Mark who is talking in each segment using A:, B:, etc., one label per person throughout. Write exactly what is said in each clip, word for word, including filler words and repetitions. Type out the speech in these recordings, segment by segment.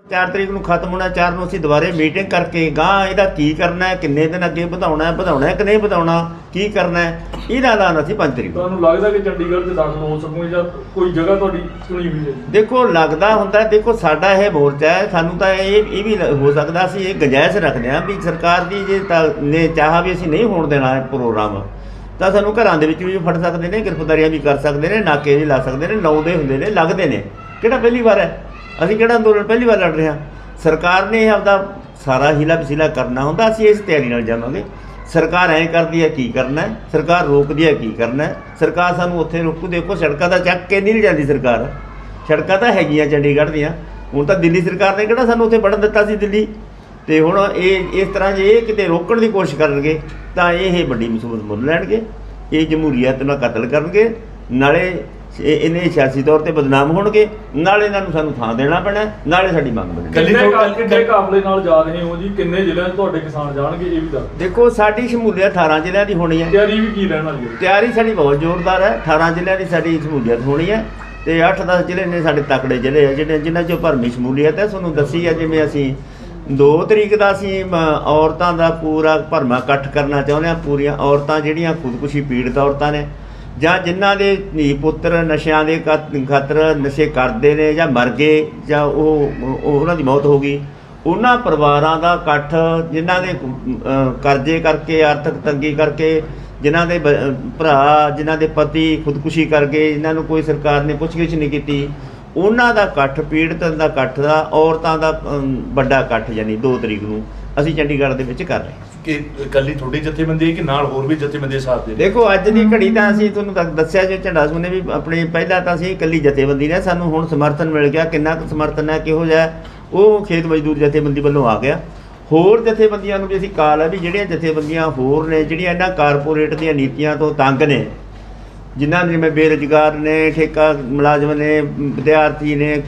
A: चार तरीक ਨੂੰ ਖਤਮ ਹੋਣਾ, ਚਾਰ ਨੂੰ ਅਸੀਂ ਦੁਬਾਰੇ ਮੀਟਿੰਗ ਕਰਕੇ ਗਾਂ ਇਹਦਾ ਕੀ ਕਰਨਾ ਹੈ, ਕਿੰਨੇ ਦਿਨ ਅੱਗੇ ਵਧਾਉਣਾ ਹੈ, ਵਧਾਉਣਾ ਹੈ ਕਿ ਨਹੀਂ ਵਧਾਉਣਾ, ਕੀ ਕਰਨਾ ਹੈ, ਇਹਦਾ ਐਲਾਨ ਅਸੀਂ ਪੰਜ ਤਰੀਕ।
B: ਤੁਹਾਨੂੰ ਲੱਗਦਾ ਕਿ ਚੰਡੀਗੜ੍ਹ 'ਚ ਦਾਖਲ ਹੋ ਸਕੋਗੇ ਜਾਂ ਕੋਈ ਜਗ੍ਹਾ ਤੁਹਾਡੀ ਚੁਣੀ ਹੋਈ ਹੈ?
A: ਦੇਖੋ ਲੱਗਦਾ ਹੁੰਦਾ, ਦੇਖੋ ਸਾਡਾ ਇਹ ਮੋਰਚਾ ਹੈ, ਸਾਨੂੰ ਤਾਂ ਇਹ ਇਹ ਵੀ ਹੋ ਸਕਦਾ ਅਸੀਂ ਇਹ ਗੁੰਜਾਇਸ਼ ਰੱਖਦੇ ਹਾਂ ਵੀ ਸਰਕਾਰ ਦੀ ਜੇ ਨੇ ਚਾਹਾ ਵੀ ਅਸੀਂ ਨਹੀਂ ਹੋਣ ਦੇਣਾ ਹੈ ਪ੍ਰੋਗਰਾਮ, ਤਾਂ ਸਾਨੂੰ ਘਰਾਂ ਦੇ ਵਿੱਚ ਵੀ ਫੜ ਸਕਦੇ ਨੇ, ਗ੍ਰਿਫਤਾਰੀਆਂ ਵੀ ਕਰ ਸਕਦੇ ਨੇ, ਨਾਕੇ ਵੀ ਲਾ ਸਕਦੇ ਨੇ, ਲਾਉਂਦੇ ਹੁੰਦੇ ਨੇ, ਲੱਗਦੇ ਨੇ। ਕਿਹੜਾ ਪਹਿਲੀ ਵਾਰ ਹੈ, ਅਸੀਂ ਕਿਹੜਾ ਅੰਦੋਲਨ ਪਹਿਲੀ ਵਾਰ ਲੜ ਰਹੇ ਹਾਂ। ਸਰਕਾਰ ਨੇ ਆਪਦਾ ਸਾਰਾ ਹੀਲਾ ਵਸੀਲਾ ਕਰਨਾ ਹੁੰਦਾ, ਅਸੀਂ ਇਸ ਤਿਆਰੀ ਨਾਲ ਜਾਵਾਂਗੇ। ਸਰਕਾਰ ਐਂ ਕਰਦੀ ਹੈ ਕੀ ਕਰਨਾ ਹੈ, ਸਰਕਾਰ ਰੋਕਦੀ ਹੈ ਕੀ ਕਰਨਾ ਹੈ, ਸਰਕਾਰ ਸਾਨੂੰ ਉੱਥੇ ਰੋਕੂ। ਦੇਖੋ ਸੜਕਾਂ ਤਾਂ ਚੱਕ ਕੇ ਨਹੀਂ ਜਾਂਦੀ ਸਰਕਾਰ, ਸੜਕਾਂ ਤਾਂ ਹੈਗੀਆਂ ਚੰਡੀਗੜ੍ਹ ਦੀਆਂ। ਹੁਣ ਤਾਂ ਦਿੱਲੀ ਸਰਕਾਰ ਨੇ ਕਿਹੜਾ ਸਾਨੂੰ ਉੱਥੇ ਵੜਨ ਦਿੱਤਾ ਸੀ ਦਿੱਲੀ, ਅਤੇ ਹੁਣ ਇਹ ਇਸ ਤਰ੍ਹਾਂ ਜੇ ਇਹ ਕਿਤੇ ਰੋਕਣ ਦੀ ਕੋਸ਼ਿਸ਼ ਕਰਨਗੇ ਤਾਂ ਇਹ ਵੱਡੀ ਮੁਸੀਬਤ ਮੁੱਲ ਲੈਣਗੇ। ਇਹ ਜਮਹੂਰੀਅਤ ਨਾਲ ਕਤਲ ਕਰਨਗੇ, ਨਾਲੇ ਇਹਨੇ ਸਿਆਸੀ ਤੌਰ ਤੇ ਬਦਨਾਮ ਹੋਣਗੇ, ਨਾਲੇ ਇਹਨਾਂ ਨੂੰ ਸਾਨੂੰ ਥਾਂ ਦੇਣਾ ਪੈਣਾ, ਨਾਲੇ ਸਾਡੀ ਮੰਗ ਬਣੀ।
B: ਕਿੰਨੇ ਕਾਫਲੇ ਨਾਲ ਜਾ ਰਹੇ ਹੋ ਜੀ, ਕਿੰਨੇ ਜ਼ਿਲ੍ਹਿਆਂ 'ਚ ਤੁਹਾਡੇ ਕਿਸਾਨ ਜਾਣਗੇ, ਇਹ ਵੀ ਦੱਸ।
A: ਦੇਖੋ ਸਾਡੀ ਸ਼ਮੂਲੀਅਤ ਅਠਾਰਾਂ ਜ਼ਿਲ੍ਹਿਆਂ ਦੀ ਹੋਣੀ ਹੈ।
B: ਤਿਆਰੀ ਵੀ ਕੀ ਰਹਿਣ ਵਾਲੀ ਹੈ? ਤਿਆਰੀ
A: ਸਾਡੀ ਬਹੁਤ ਜ਼ੋਰਦਾਰ ਹੈ। ਅਠਾਰਾਂ ਜ਼ਿਲ੍ਹਿਆਂ ਦੀ ਸਾਡੀ ਸ਼ਮੂਲੀਅਤ ਹੋਣੀ ਹੈ, ਅਤੇ ਅੱਠ ਦਸ ਜ਼ਿਲ੍ਹੇ ਨੇ ਸਾਡੇ ਤਕੜੇ ਜ਼ਿਲ੍ਹੇ ਆ ਜਿਹੜੇ ਜਿਨ੍ਹਾਂ 'ਚੋਂ ਭਰਵੀਂ ਸ਼ਮੂਲੀਅਤ ਹੈ। ਤੁਹਾਨੂੰ ਦੱਸੀ ਹੈ ਜਿਵੇਂ ਅਸੀਂ ਦੋ ਤਰੀਕ ਦਾ ਅਸੀਂ ਔਰਤਾਂ ਦਾ ਪੂਰਾ ਭਰਵਾਂ ਇਕੱਠ ਕਰਨਾ ਚਾਹੁੰਦੇ ਹਾਂ। ਪੂਰੀਆਂ ਔਰਤਾਂ ਜਿਹੜੀਆਂ ਖੁਦਕੁਸ਼ੀ ਪੀੜਤ ਔਰਤਾਂ ਨੇ, ਜਾਂ ਜਿਨ੍ਹਾਂ ਦੇ ਧੀ ਪੁੱਤਰ ਨਸ਼ਿਆਂ ਦੇ ਖਾਤਰ ਨਸ਼ੇ ਕਰਦੇ ਨੇ ਜਾਂ ਮਰ ਗਏ ਜਾਂ ਉਹ ਉਹਨਾਂ ਦੀ ਮੌਤ ਹੋ ਗਈ, ਉਹਨਾਂ ਪਰਿਵਾਰਾਂ ਦਾ ਇਕੱਠ, ਜਿਨ੍ਹਾਂ ਦੇ ਕਰਜ਼ੇ ਕਰਕੇ, ਆਰਥਿਕ ਤੰਗੀ ਕਰਕੇ, ਜਿਨ੍ਹਾਂ ਦੇ ਭਰਾ, ਜਿਨ੍ਹਾਂ ਦੇ ਪਤੀ ਖੁਦਕੁਸ਼ੀ ਕਰ ਗਏ, ਜਿਨ੍ਹਾਂ ਨੂੰ ਕੋਈ ਸਰਕਾਰ ਨੇ ਪੁੱਛਗਿੱਛ ਨਹੀਂ ਕੀਤੀ, ਉਹਨਾਂ ਦਾ ਇਕੱਠ, ਪੀੜਤ ਦਾ ਇਕੱਠ ਦਾ, ਔਰਤਾਂ ਦਾ ਵੱਡਾ ਇਕੱਠ ਯਾਨੀ ਦੋ ਤਰੀਕ ਨੂੰ ਅਸੀਂ ਚੰਡੀਗੜ੍ਹ ਦੇ ਵਿੱਚ ਕਰ ਰਹੇ ਹਾਂ।
C: ਕਿ ਇਕੱਲੀ ਤੁਹਾਡੀ ਜਥੇਬੰਦੀ ਕਿ ਨਾਲ ਹੋਰ ਵੀ ਜਥੇਬੰਦੀਆਂ ਸਾਥ ਦੇ?
A: ਦੇਖੋ ਅੱਜ ਦੀ ਘੜੀ ਤਾਂ ਅਸੀਂ ਤੁਹਾਨੂੰ ਦੱਸਿਆ ਜੋ ਝੰਡਾ ਸੁਨੇ ਵੀ ਆਪਣੀ, ਪਹਿਲਾਂ ਤਾਂ ਅਸੀਂ ਇਕੱਲੀ ਜਥੇਬੰਦੀ ਨੇ, ਸਾਨੂੰ ਹੁਣ ਸਮਰਥਨ ਮਿਲ ਗਿਆ। ਕਿੰਨਾ ਕੁ ਸਮਰਥਨ ਹੈ, ਕਿਹੋ ਜਿਹਾ, ਉਹ ਖੇਤ ਮਜ਼ਦੂਰ ਜਥੇਬੰਦੀ ਵੱਲੋਂ ਆ ਗਿਆ। ਹੋਰ ਜਥੇਬੰਦੀਆਂ ਨੂੰ ਵੀ ਅਸੀਂ ਕਾਲ ਹੈ ਵੀ ਜਿਹੜੀਆਂ ਜਥੇਬੰਦੀਆਂ ਹੋਰ ਨੇ, ਜਿਹੜੀਆਂ ਇਹਨਾਂ ਕਾਰਪੋਰੇਟ ਦੀਆਂ ਨੀਤੀਆਂ ਤੋਂ ਤੰਗ ਨੇ, ਜਿਨ੍ਹਾਂ ਜਿਵੇਂ ਬੇਰੁਜ਼ਗਾਰ ਨੇ, ਠੇਕਾ ਮੁਲਾਜ਼ਮ ਨੇ, ਵਿਦਿਆਰਥੀ ਨੇ,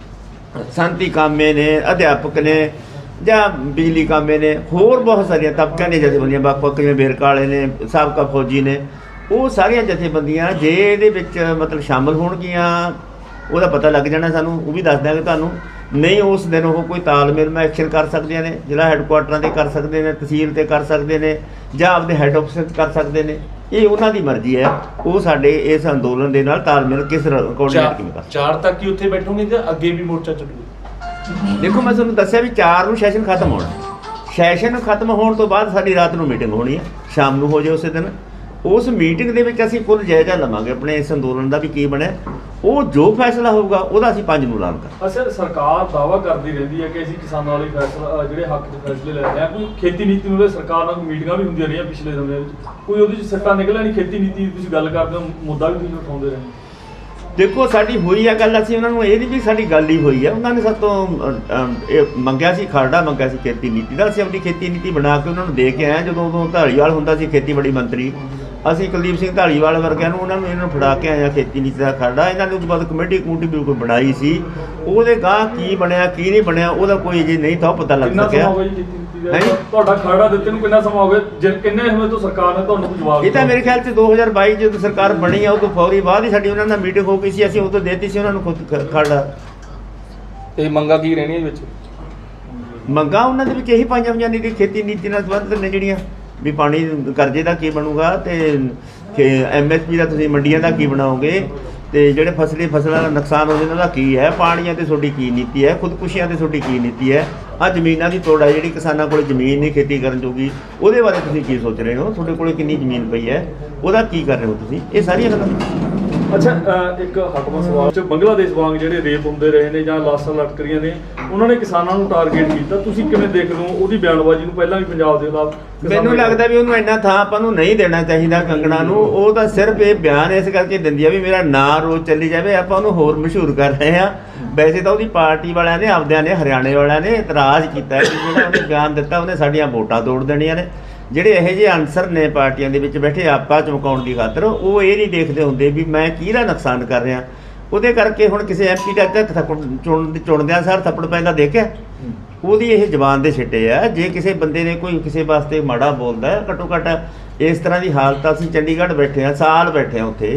A: ਸੰਤੀ ਕਾਮੇ ਨੇ, ਅਧਿਆਪਕ ਨੇ, ਜਾਂ ਬਿਜਲੀ ਕਾਮੇ ਨੇ, ਹੋਰ ਬਹੁਤ ਸਾਰੀਆਂ ਤਬਕਿਆਂ ਦੀਆਂ ਜਥੇਬੰਦੀਆਂ ਵੱਖ ਵੱਖ, ਜਿਵੇਂ ਵੇਰਕਾ ਵਾਲੇ ਨੇ, ਸਾਬਕਾ ਫੌਜੀ ਨੇ, ਉਹ ਸਾਰੀਆਂ ਜਥੇਬੰਦੀਆਂ ਜੇ ਇਹਦੇ ਵਿੱਚ ਮਤਲਬ ਸ਼ਾਮਲ ਹੋਣਗੀਆਂ, ਉਹਦਾ ਪਤਾ ਲੱਗ ਜਾਣਾ ਸਾਨੂੰ, ਉਹ ਵੀ ਦੱਸ ਦਿਆਂਗੇ ਤੁਹਾਨੂੰ। ਨਹੀਂ ਉਸ ਦਿਨ ਉਹ ਕੋਈ ਤਾਲਮੇਲ ਮੈਂ ਐਕਸ਼ਨ ਕਰ ਸਕਦੀਆਂ ਨੇ, ਜ਼ਿਲ੍ਹਾ ਹੈੱਡਕੁਆਟਰਾਂ 'ਤੇ ਕਰ ਸਕਦੇ ਨੇ, ਤਹਿਸੀਲ 'ਤੇ ਕਰ ਸਕਦੇ ਨੇ, ਜਾਂ ਆਪਦੇ ਹੈੱਡ ਆਫਿਸ ਕਰ ਸਕਦੇ ਨੇ। ਇਹ ਉਹਨਾਂ ਦੀ ਮਰਜ਼ੀ ਹੈ, ਉਹ ਸਾਡੇ ਇਸ ਅੰਦੋਲਨ ਦੇ ਨਾਲ ਤਾਲਮੇਲ ਕਿਸ ਕੋਆਰਡੀਨੇਟ ਕਿਵੇਂ ਕਰ।
C: ਚਾਰ ਤੱਕ ਹੀ ਉੱਥੇ ਬੈਠੋਗੇ ਜਾਂ ਅੱਗੇ ਵੀ ਮੋਰਚਾ ਚੱਲੂਗਾ?
A: ਦੇਖੋ ਮੈਂ ਤੁਹਾਨੂੰ ਦੱਸਿਆ ਵੀ ਚਾਰ ਨੂੰ ਸੈਸ਼ਨ ਖਤਮ ਹੋਣਾ, ਸੈਸ਼ਨ ਖਤਮ ਹੋਣ ਤੋਂ ਬਾਅਦ ਸਾਡੀ ਰਾਤ ਨੂੰ ਮੀਟਿੰਗ ਹੋਣੀ ਹੈ, ਸ਼ਾਮ ਨੂੰ ਹੋ ਜਾਏ ਉਸੇ ਦਿਨ। ਉਸ ਮੀਟਿੰਗ ਦੇ ਵਿੱਚ ਅਸੀਂ ਕੁੱਲ ਜਾਇਜ਼ਾ ਲਵਾਂਗੇ ਆਪਣੇ ਇਸ ਅੰਦੋਲਨ ਦਾ ਵੀ ਕੀ ਬਣਿਆ, ਉਹ ਜੋ ਫੈਸਲਾ ਹੋਊਗਾ ਉਹਦਾ ਅਸੀਂ ਪੰਜ ਨੂੰ ਐਲਾਨ ਕਰਾਂਗੇ।
B: ਅੱਛਾ, ਸਰਕਾਰ ਦਾਅਵਾ ਕਰਦੀ ਰਹਿੰਦੀ ਹੈ ਕਿ ਅਸੀਂ ਕਿਸਾਨਾਂ ਲਈ ਫੈਸਲਾ ਜਿਹੜੇ ਹੱਕ ਦੇ ਫੈਸਲੇ ਲੈ ਰਹੇ ਹਾਂ। ਕੋਈ ਖੇਤੀ ਨੀਤੀ ਨੂੰ ਸਰਕਾਰ ਨਾਲ ਮੀਟਿੰਗਾਂ ਵੀ ਹੁੰਦੀਆਂ ਰਹੀਆਂ ਪਿਛਲੇ ਸਮੇਂ ਵਿੱਚ, ਕੋਈ ਉਹਦੇ 'ਚ ਸੱਟਾਂ ਨਿਕਲਿਆ ਨਹੀਂ? ਖੇਤੀ ਨੀਤੀ ਦੀ ਤੁਸੀਂ ਗੱਲ ਕਰਦੇ ਹੋ, ਮੁੱਦਾ ਵੀ ਤੁਸੀਂ ਉਠਾਉਂਦੇ ਰਹੇ।
A: ਦੇਖੋ ਸਾਡੀ ਹੋਈ ਆ ਗੱਲ, ਅਸੀਂ ਉਹਨਾਂ ਨੂੰ ਇਹ ਨਹੀਂ ਵੀ ਸਾਡੀ ਗੱਲ ਹੀ ਹੋਈ ਆ, ਉਹਨਾਂ ਨੇ ਸਾਡੇ ਤੋਂ ਇਹ ਮੰਗਿਆ ਸੀ, ਖਰੜਾ ਮੰਗਿਆ ਸੀ ਖੇਤੀ ਨੀਤੀ ਦਾ। ਅਸੀਂ ਆਪਣੀ ਖੇਤੀ ਨੀਤੀ ਬਣਾ ਕੇ ਉਹਨਾਂ ਨੂੰ ਦੇ ਕੇ ਆਏ। ਜਦੋਂ ਉਦੋਂ ਧਾਲੀਵਾਲ ਹੁੰਦਾ ਸੀ ਖੇਤੀਬਾੜੀ ਮੰਤਰੀ, ਅਸੀਂ ਕੁਲਦੀਪ ਸਿੰਘ ਧਾਲੀਵਾਲ ਵਰਗਿਆਂ ਨੂੰ ਉਹਨਾਂ ਨੂੰ ਇਹਨਾਂ ਨੂੰ ਫੜਾ ਕੇ ਆਏ ਹਾਂ ਖੇਤੀ ਨੀਤੀ ਦਾ ਖਰੜਾ। ਇਹਨਾਂ ਨੇ ਉਸ ਤੋਂ ਬਾਅਦ ਕਮੇਟੀ ਕਮੂਟੀ ਵੀ ਕੋਈ ਬਣਾਈ ਸੀ, ਉਹਦੇ ਗਾਂਹ ਕੀ ਬਣਿਆ ਕੀ ਨਹੀਂ ਬਣਿਆ ਉਹਦਾ ਕੋਈ ਅਜੇ ਨਹੀਂ ਤਾਂ ਪਤਾ ਲੱਗ ਸਕਿਆ।
B: ਤੁਹਾਡਾ ਖਰੜਾ ਦਿੱਤੇ ਨੂੰ ਕਿੰਨਾ ਸਮਾਂ ਹੋ ਗਿਆ? ਕਿੰਨੇ ਸਮੇਂ ਤੋਂ ਸਰਕਾਰ ਨੇ ਤੁਹਾਨੂੰ ਕੋਈ ਜਵਾਬ?
A: ਇਹ ਤਾਂ ਮੇਰੇ ਖਿਆਲ 'ਚ ਦੋ ਹਜ਼ਾਰ ਬਾਈ ਜਦੋਂ ਸਰਕਾਰ ਬਣੀ ਆ, ਉਹ ਤੋਂ ਫੌਰੀ ਬਾਅਦ ਹੀ ਸਾਡੀ ਉਹਨਾਂ ਨਾਲ ਮੀਟਿੰਗ ਹੋ ਗਈ ਸੀ। ਅਸੀਂ ਉਦੋਂ ਦੇਤੀ ਸੀ ਉਹਨਾਂ ਨੂੰ ਖੁਦ ਖਰੜਾ।
B: ਤੇ ਮੰਗਾਂ ਕੀ ਰਹਿਣੀਆਂ ਵਿੱਚ?
A: ਮੰਗਾਂ ਉਹਨਾਂ ਦੇ ਵਿੱਚ ਇਹੀ ਪਾਈਆਂ ਹੋਈਆਂ ਨੇ ਕਿ ਖੇਤੀ ਨੀਤੀ ਨਾਲ ਸੰਬੰਧਿਤ ਨੇ, ਜਿਹੜੀਆਂ ਵੀ ਪਾਣੀ ਕਰਜ਼ੇ ਦਾ ਕੀ ਬਣੂਗਾ, ਅਤੇ ਐਮ ਐਸ ਪੀ ਦਾ ਤੁਸੀਂ ਮੰਡੀਆਂ ਦਾ ਕੀ ਬਣਾਓਗੇ, ਅਤੇ ਜਿਹੜੇ ਫਸਲੀ ਫਸਲਾਂ ਦਾ ਨੁਕਸਾਨ ਹੋ ਜਾਂਦਾ ਉਹਦਾ ਕੀ ਹੈ, ਪਾਣੀਆਂ 'ਤੇ ਤੁਹਾਡੀ ਕੀ ਨੀਤੀ ਹੈ, ਖੁਦਕੁਸ਼ੀਆਂ 'ਤੇ ਤੁਹਾਡੀ ਕੀ ਨੀਤੀ ਹੈ, ਆਹ ਜ਼ਮੀਨਾਂ ਦੀ ਤੋੜ ਹੈ ਜਿਹੜੀ ਕਿਸਾਨਾਂ ਕੋਲ ਜ਼ਮੀਨ ਨਹੀਂ ਖੇਤੀ ਕਰਨ ਜੋਗੀ, ਉਹਦੇ ਬਾਰੇ ਤੁਸੀਂ ਕੀ ਸੋਚ ਰਹੇ ਹੋ, ਤੁਹਾਡੇ ਕੋਲ ਕਿੰਨੀ ਜ਼ਮੀਨ ਪਈ ਹੈ, ਉਹਦਾ ਕੀ ਕਰ ਰਹੇ ਹੋ ਤੁਸੀਂ, ਇਹ ਸਾਰੀਆਂ ਗੱਲਾਂ।
B: ਅੱਛਾ, ਇੱਕ ਹੱਕਮਾ ਸਵਾਲ 'ਚ ਬੰਗਲਾਦੇਸ਼ ਵਾਂਗ ਜਿਹੜੇ ਰੇਪ ਹੁੰਦੇ ਰਹੇ ਨੇ ਜਾਂ ਲਾਸ਼ਾਂ ਲਟਕ ਰਹੀਆਂ ਨੇ, ਉਹਨਾਂ ਨੇ ਕਿਸਾਨਾਂ ਨੂੰ ਟਾਰਗੇਟ ਕੀਤਾ, ਤੁਸੀਂ ਕਿਵੇਂ ਦੇਖਦੇ ਹੋ ਉਹਦੀ ਬਿਆਨਬਾਜ਼ੀ ਨੂੰ? ਪਹਿਲਾਂ ਵੀ ਪੰਜਾਬ ਦੇ ਖਿਲਾਫ
A: ਮੈਨੂੰ ਲੱਗਦਾ ਵੀ ਉਹਨੂੰ ਇੰਨਾ ਥਾਂ ਆਪਾਂ ਨੂੰ ਨਹੀਂ ਦੇਣਾ ਚਾਹੀਦਾ ਕੰਗਣਾ ਨੂੰ। ਉਹ ਤਾਂ ਸਿਰਫ ਇਹ ਬਿਆਨ ਇਸ ਕਰਕੇ ਦਿੰਦੀ ਆ ਵੀ ਮੇਰਾ ਨਾਂ ਰੋਜ਼ ਚੱਲੀ ਜਾਵੇ, ਆਪਾਂ ਉਹਨੂੰ ਹੋਰ ਮਸ਼ਹੂਰ ਕਰ ਰਹੇ ਹਾਂ। ਵੈਸੇ ਤਾਂ ਉਹਦੀ ਪਾਰਟੀ ਵਾਲਿਆਂ ਨੇ, ਆਪਦਿਆਂ ਨੇ, ਹਰਿਆਣੇ ਵਾਲਿਆਂ ਨੇ ਇਤਰਾਜ਼ ਕੀਤਾ ਕਿ ਜਿਹੜਾ ਉਹਨੇ ਬਿਆਨ ਦਿੱਤਾ ਉਹਨੇ ਸਾਡੀਆਂ ਵੋਟਾਂ ਤੋੜ ਦੇਣੀਆਂ ਨੇ। ਜਿਹੜੇ ਇਹੋ ਜਿਹੇ ਅਨਸਰ ਨੇ ਪਾਰਟੀਆਂ ਦੇ ਵਿੱਚ ਬੈਠੇ ਆਪਾ ਚਮਕਾਉਣ ਦੀ ਖਾਤਰ, ਉਹ ਇਹ ਨਹੀਂ ਦੇਖਦੇ ਹੁੰਦੇ ਵੀ ਮੈਂ ਕਿਹਦਾ ਨੁਕਸਾਨ ਕਰ ਰਿਹਾ। ਉਹਦੇ ਕਰਕੇ ਹੁਣ ਕਿਸੇ ਐਮ ਪੀ ਦਾ ਥੱਪੜ ਚੁਣ ਚੁਣਦਿਆਂ ਸਾਰ ਥੱਪੜ ਪੈਂਦਾ ਦੇਖਿਆ, ਉਹਦੀ ਇਹ ਜ਼ਬਾਨ ਦੇ ਛਿੱਟੇ ਆ। ਜੇ ਕਿਸੇ ਬੰਦੇ ਨੇ ਕੋਈ ਕਿਸੇ ਵਾਸਤੇ ਮਾੜਾ ਬੋਲਦਾ, ਘੱਟੋ ਘੱਟ ਇਸ ਤਰ੍ਹਾਂ ਦੀ ਹਾਲਤ, ਅਸੀਂ ਚੰਡੀਗੜ੍ਹ ਬੈਠੇ ਹਾਂ, ਸਾਲ ਬੈਠੇ ਹਾਂ ਉੱਥੇ,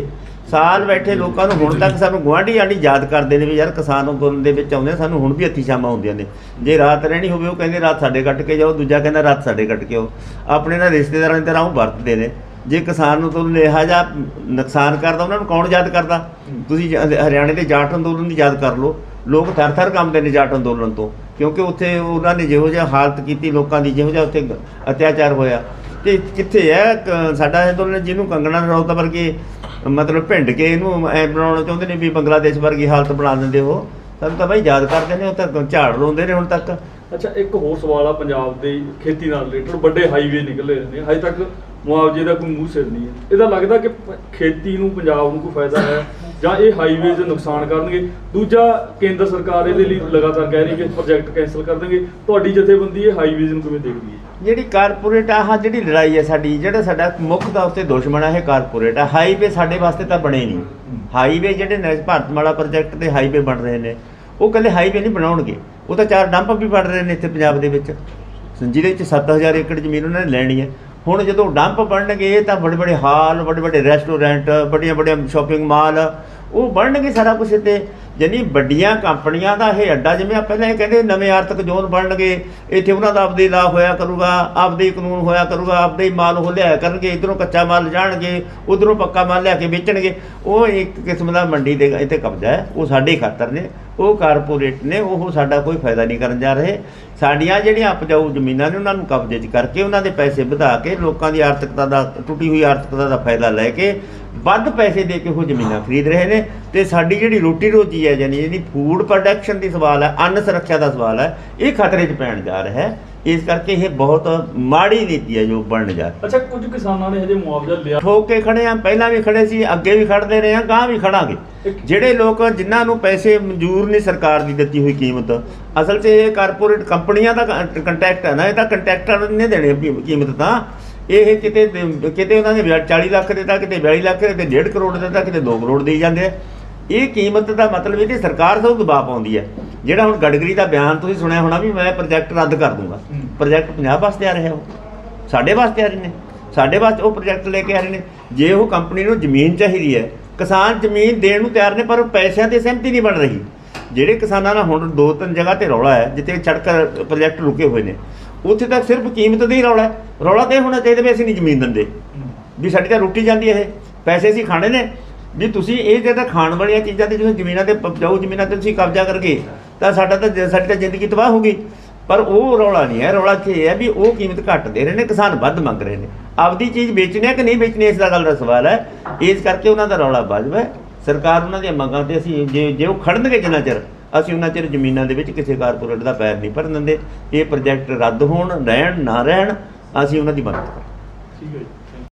A: ਸਾਲ ਬੈਠੇ ਲੋਕਾਂ ਨੂੰ ਹੁਣ ਤੱਕ ਸਾਨੂੰ ਗੁਆਂਢੀ ਆਂਢੀ ਯਾਦ ਕਰਦੇ ਨੇ ਵੀ ਯਾਰ ਕਿਸਾਨ ਅੰਦੋਲਨ ਦੇ ਵਿੱਚ ਆਉਂਦੇ ਸਾਨੂੰ ਹੁਣ ਵੀ ਹੱਥੀ ਛਾਵਾਂ ਹੁੰਦੀਆਂ ਨੇ। ਜੇ ਰਾਤ ਰਹਿਣੀ ਹੋਵੇ ਉਹ ਕਹਿੰਦੇ ਰਾਤ ਸਾਡੇ ਕੱਟ ਕੇ ਜਾਓ, ਦੂਜਾ ਕਹਿੰਦਾ ਰਾਤ ਸਾਡੇ ਕੱਟ ਕੇ ਆਓ। ਆਪਣੇ ਨਾਲ ਰਿਸ਼ਤੇਦਾਰਾਂ ਦੀ ਤਰ੍ਹਾਂ ਉਹ ਵਰਤਦੇ ਨੇ। ਜੇ ਕਿਸਾਨ ਅੰਦੋਲਨ ਇਹੋ ਜਿਹਾ ਨੁਕਸਾਨ ਕਰਦਾ ਉਹਨਾਂ ਨੂੰ ਕੌਣ ਯਾਦ ਕਰਦਾ? ਤੁਸੀਂ ਜ- ਹਰਿਆਣੇ ਦੇ ਜਾਟ ਅੰਦੋਲਨ ਦੀ ਯਾਦ ਕਰ ਲਓ। ਲੋਕ ਥਰ ਥਰ ਕੰਬਦੇ ਨੇ ਜਾਟ ਅੰਦੋਲਨ ਤੋਂ, ਕਿਉਂਕਿ ਉੱਥੇ ਉਹਨਾਂ ਨੇ ਜਿਹੋ ਜਿਹਾ ਹਾਲਤ ਕੀਤੀ ਲੋਕਾਂ ਦੀ, ਜਿਹੋ ਜਿਹਾ ਉੱਥੇ ਅਤਿਆਚਾਰ ਹੋਇਆ। ਤੇ ਕਿੱਥੇ ਹੈ ਕ- ਸਾਡਾ ਅੰਦੋਲਨ ਜਿਹਨੂੰ ਕੰਗਣਾ ਰਣੌਤ ਵਰਗੇ ਮਤਲਬ ਭਿੰਡ ਕੇ ਇਹਨੂੰ ਐ ਬਣਾਉਣਾ ਚਾਹੁੰਦੇ ਨੇ ਵੀ ਬੰਗਲਾਦੇਸ਼ ਵਰਗੀ ਹਾਲਤ ਬਣਾ ਦਿੰਦੇ ਉਹ। ਸਾਨੂੰ ਤਾਂ ਬਾਈ ਯਾਦ ਕਰਦੇ ਨੇ, ਉਹ ਤਾਂ ਝਾੜ ਲਾਉਂਦੇ ਨੇ ਹੁਣ ਤੱਕ।
B: ਅੱਛਾ, ਇੱਕ ਹੋਰ ਸਵਾਲ ਆ ਪੰਜਾਬ ਦੇ ਖੇਤੀ ਨਾਲ ਰਿਲੇਟਡ। ਵੱਡੇ ਹਾਈਵੇ ਨਿਕਲੇ ਨੇ, ਹਜੇ ਤੱਕ ਮੁਆਵਜ਼ੇ ਦਾ ਕੋਈ ਮੂੰਹ ਸਿਰ ਨਹੀਂ ਹੈ। ਇਹਦਾ ਲੱਗਦਾ ਕਿ ਪ- ਖੇਤੀ ਨੂੰ ਪੰਜਾਬ ਨੂੰ ਕੋਈ ਫਾਇਦਾ ਹੈ ਜਾਂ ਇਹ ਹਾਈਵੇਜ਼ ਨੁਕਸਾਨ ਕਰਨਗੇ? ਦੂਜਾ, ਕੇਂਦਰ ਸਰਕਾਰ ਇਹਦੇ ਲਈ ਲਗਾਤਾਰ ਕਹਿ ਰਹੀ ਕਿ ਪ੍ਰੋਜੈਕਟ ਕੈਂਸਲ ਕਰ ਦੇਣਗੇ। ਤੁਹਾਡੀ ਜਥੇਬੰਦੀ ਇਹ ਹਾਈਵੇਜ਼ ਨੂੰ ਕਿਵੇਂ ਦੇਖਦੀ ਹੈ?
A: ਜਿਹੜੀ ਕਾਰਪੋਰੇਟ ਆਹ ਜਿਹੜੀ ਲੜਾਈ ਹੈ ਸਾਡੀ, ਜਿਹੜਾ ਸਾਡਾ ਮੁੱਖ ਦਾ ਉੱਤੇ ਦੁਸ਼ਮਣ ਹੈ ਇਹ ਕਾਰਪੋਰੇਟ ਆ। ਹਾਈਵੇ ਸਾਡੇ ਵਾਸਤੇ ਤਾਂ ਬਣੇ ਨਹੀਂ। ਹਾਈਵੇ ਜਿਹੜੇ ਨੇ ਭਾਰਤਮਾਲਾ ਪ੍ਰੋਜੈਕਟ ਦੇ ਹਾਈਵੇ ਬਣ ਰਹੇ ਨੇ, ਉਹ ਇਕੱਲੇ ਹਾਈਵੇ ਨਹੀਂ ਬਣਾਉਣਗੇ, ਉਹ ਤਾਂ ਚਾਰ ਡੰਪ ਵੀ ਬਣ ਰਹੇ ਨੇ ਇੱਥੇ ਪੰਜਾਬ ਦੇ ਵਿੱਚ, ਜਿਹਦੇ ਵਿੱਚ ਸੱਤ ਹਜ਼ਾਰ ਏਕੜ ਜ਼ਮੀਨ ਉਹਨਾਂ ਨੇ ਲੈਣੀ ਹੈ। ਹੁਣ ਜਦੋਂ ਡੰਪ ਬਣਨਗੇ ਤਾਂ ਬੜੇ ਬੜੇ ਹਾਲ, ਵੱਡੇ ਵੱਡੇ ਰੈਸਟੋਰੈਂਟ, ਵੱਡੀਆਂ ਵੱਡੀਆਂ ਸ਼ਾਪਿੰਗ ਮਾਲ ਉਹ ਬਣਨਗੇ, ਸਾਰਾ ਕੁਛ ਇੱਥੇ। ਯਾਨੀ ਵੱਡੀਆਂ ਕੰਪਨੀਆਂ ਦਾ ਇਹ ਅੱਡਾ, ਜਿਵੇਂ ਆ ਪਹਿਲਾਂ ਇਹ ਕਹਿੰਦੇ ਨਵੇਂ ਆਰਥਿਕ ਜ਼ੋਨ ਬਣਨਗੇ, ਇੱਥੇ ਉਹਨਾਂ ਦਾ ਆਪਦੇ ਲਾ ਹੋਇਆ ਕਰੂਗਾ, ਆਪਦੇ ਹੀ ਕਾਨੂੰਨ ਹੋਇਆ ਕਰੂਗਾ, ਆਪਦੇ ਹੀ ਮਾਲ ਉਹ ਲਿਆਇਆ ਕਰਨਗੇ, ਇੱਧਰੋਂ ਕੱਚਾ ਮਾਲ ਲਿਜਾਣਗੇ, ਉੱਧਰੋਂ ਪੱਕਾ ਮਾਲ ਲਿਆ ਕੇ ਵੇਚਣਗੇ। ਉਹ ਇੱਕ ਕਿਸਮ ਦਾ ਮੰਡੀ ਦੇ ਇੱਥੇ ਕਬਜ਼ਾ ਹੈ, ਉਹ ਸਾਡੇ ਖਾਤਰ ਨੇ, ਉਹ ਕਾਰਪੋਰੇਟ ਨੇ, ਉਹ ਸਾਡਾ ਕੋਈ ਫਾਇਦਾ ਨਹੀਂ ਕਰਨ ਜਾ ਰਹੇ। ਸਾਡੀਆਂ ਜਿਹੜੀਆਂ ਉਪਜਾਊ ਜ਼ਮੀਨਾਂ ਨੇ ਉਹਨਾਂ ਨੂੰ ਕਬਜ਼ੇ 'ਚ ਕਰਕੇ ਉਹਨਾਂ ਦੇ ਪੈਸੇ ਵਧਾ ਕੇ ਲੋਕਾਂ ਦੀ ਆਰਥਿਕਤਾ ਦਾ, ਟੁੱਟੀ ਹੋਈ ਆਰਥਿਕਤਾ ਦਾ ਫਾਇਦਾ ਲੈ ਕੇ ਵੱਧ ਪੈਸੇ ਦੇ ਕੇ ਉਹ ਜ਼ਮੀਨਾਂ ਖਰੀਦ ਰਹੇ ਨੇ। ਤੇ ਸਾਡੀ ਜਿਹੜੀ ਰੋਟੀ ਰੋਜੀ ਹੈ, ਯਾਨੀ ਜਿਹੜੀ ਫੂਡ ਪ੍ਰੋਡਕਸ਼ਨ ਦੀ ਸਵਾਲ ਹੈ, ਅੰਨ ਸੁਰੱਖਿਆ ਦਾ ਸਵਾਲ ਹੈ, ਇਹ ਖਤਰੇ 'ਚ ਪੈਣ ਜਾ ਰਿਹਾ ਹੈ। ਇਸ ਕਰਕੇ ਇਹ ਬਹੁਤ ਮਾੜੀ ਨੀਤੀ ਹੈ ਜੋ ਬਣਨ ਜਾ ਰਹੀ।
B: ਅੱਛਾ, ਕੁਝ ਕਿਸਾਨਾਂ ਨੇ ਹਜੇ ਮੁਆਵਜ਼ਾ ਲਿਆ,
A: ਠੋਕ ਕੇ ਖੜੇ ਆ, ਪਹਿਲਾਂ ਵੀ ਖੜੇ ਸੀ, ਅੱਗੇ ਵੀ ਖੜਦੇ ਰਹੇ ਆ, ਗਾਂ ਵੀ ਖੜਾਂਗੇ। ਜਿਹੜੇ ਲੋਕ ਜਿਨ੍ਹਾਂ ਨੂੰ ਪੈਸੇ ਮਨਜ਼ੂਰ ਨਹੀਂ ਸਰਕਾਰ ਦੀ ਦਿੱਤੀ ਹੋਈ ਕੀਮਤ, ਅਸਲ 'ਚ ਇਹ ਕਾਰਪੋਰੇਟ ਕੰਪਨੀਆਂ ਦਾ ਕੰਟੈਕਟ ਹੈ ਨਾ, ਇਹ ਤਾਂ ਕੰਟਰੈਕਟਰ ਨੇ ਦੇਣੇ ਕੀਮਤ। ਤਾਂ ਇਹ ਕਿਤੇ ਕਿਤੇ ਉਹਨਾਂ ਨੇ ਚਾਲੀ ਲੱਖ ਦਿੱਤਾ, ਕਿਤੇ ਬਿਆਲੀ ਲੱਖ, ਕਿਤੇ ਡੇਢ ਕਰੋੜ ਦਿੱਤਾ, ਕਿਤੇ ਦੋ ਕਰੋੜ ਦੇਈ ਜਾਂਦੇ ਆ। ਇਹ ਕੀਮਤ ਦਾ ਮਤਲਬ ਇਹ ਕਿ ਸਰਕਾਰ ਸਭ ਦਬਾਅ ਪਾਉਂਦੀ ਹੈ। ਜਿਹੜਾ ਹੁਣ ਗਡਕਰੀ ਦਾ ਬਿਆਨ ਤੁਸੀਂ ਸੁਣਿਆ ਹੋਣਾ ਵੀ ਮੈਂ ਪ੍ਰੋਜੈਕਟ ਰੱਦ ਕਰ ਦੂੰਗਾ। ਪ੍ਰੋਜੈਕਟ ਪੰਜਾਬ ਵਾਸਤੇ ਆ ਰਿਹਾ, ਉਹ ਸਾਡੇ ਵਾਸਤੇ ਆ ਰਹੇ ਨੇ, ਸਾਡੇ ਵਾਸਤੇ ਉਹ ਪ੍ਰੋਜੈਕਟ ਲੈ ਕੇ ਆ ਰਹੇ ਨੇ। ਜੇ ਉਹ ਕੰਪਨੀ ਨੂੰ ਜ਼ਮੀਨ ਚਾਹੀਦੀ ਹੈ, ਕਿਸਾਨ ਜ਼ਮੀਨ ਦੇਣ ਨੂੰ ਤਿਆਰ ਨੇ, ਪਰ ਪੈਸਿਆਂ ਦੀ ਸਹਿਮਤੀ ਨਹੀਂ ਬਣ ਰਹੀ। ਜਿਹੜੇ ਕਿਸਾਨਾਂ ਨਾਲ ਹੁਣ ਦੋ ਤਿੰਨ ਜਗ੍ਹਾ ਤੇ ਰੌਲਾ ਹੈ, ਜਿੱਥੇ ਸੜਕ ਪ੍ਰੋਜੈਕਟ ਰੁਕੇ ਹੋਏ ਨੇ, ਉੱਥੇ ਤੱਕ ਸਿਰਫ ਕੀਮਤ ਦਾ ਹੀ ਰੌਲਾ ਹੈ। ਰੌਲਾ ਤਾਂ ਇਹ ਹੋਣਾ ਚਾਹੀਦਾ ਵੀ ਅਸੀਂ ਨਹੀਂ ਜ਼ਮੀਨ ਦਿੰਦੇ, ਵੀ ਸਾਡੀ ਤਾਂ ਰੋਟੀ ਜਾਂਦੀ ਹੈ, ਇਹ ਪੈਸੇ ਅਸੀਂ ਖਾਣੇ ਨੇ। ਵੀ ਤੁਸੀਂ ਇਹ ਜਿਹੜਾ ਖਾਣ ਵਾਲੀਆਂ ਚੀਜ਼ਾਂ ਤੇ ਜਦੋਂ ਜ਼ਮੀਨਾਂ ਤੇ ਉਪਜਾਊ ਜ਼ਮੀਨਾਂ ਤੇ ਤੁਸੀਂ ਕਬਜ਼ਾ ਕਰਕੇ ਤਾਂ ਸਾਡਾ ਤਾਂ ਸਾਡੀ ਤਾਂ ਜ਼ਿੰਦਗੀ ਤਬਾਹ ਹੋ ਗਈ। ਪਰ ਉਹ ਰੌਲਾ ਨਹੀਂ ਹੈ। ਰੌਲਾ ਇੱਥੇ ਇਹ ਹੈ ਵੀ ਉਹ ਕੀਮਤ ਘੱਟ ਦੇ ਰਹੇ ਨੇ, ਕਿਸਾਨ ਵੱਧ ਮੰਗ ਰਹੇ ਨੇ। ਆਪਦੀ ਚੀਜ਼ ਵੇਚਣੀ ਹੈ ਕਿ ਨਹੀਂ ਵੇਚਣੀ, ਇਸ ਦਾ ਗੱਲ ਦਾ ਸਵਾਲ ਹੈ। ਇਸ ਕਰਕੇ ਉਹਨਾਂ ਦਾ ਰੌਲਾ ਵਾਜਬ ਹੈ। ਸਰਕਾਰ ਉਹਨਾਂ ਦੀਆਂ ਮੰਗਾਂ ਤੇ ਅਸੀਂ ਜੇ ਜੇ ਉਹ ਖੜਨਗੇ ਜਿੰਨਾ ਚਿਰ, ਅਸੀਂ ਉਹਨਾਂ ਚਿਰ ਜ਼ਮੀਨਾਂ ਦੇ ਵਿੱਚ ਕਿਸੇ ਕਾਰਪੋਰੇਟ ਦਾ ਪੈਰ ਨਹੀਂ ਭਰਨ ਦਿੰਦੇ। ਇਹ ਪ੍ਰੋਜੈਕਟ ਰੱਦ ਹੋਣ, ਰਹਿਣ ਨਾ ਰਹਿਣ, ਅਸੀਂ ਉਹਨਾਂ ਦੀ ਮਦਦ ਕਰਾਂਗੇ।
B: ਠੀਕ ਹੈ ਜੀ।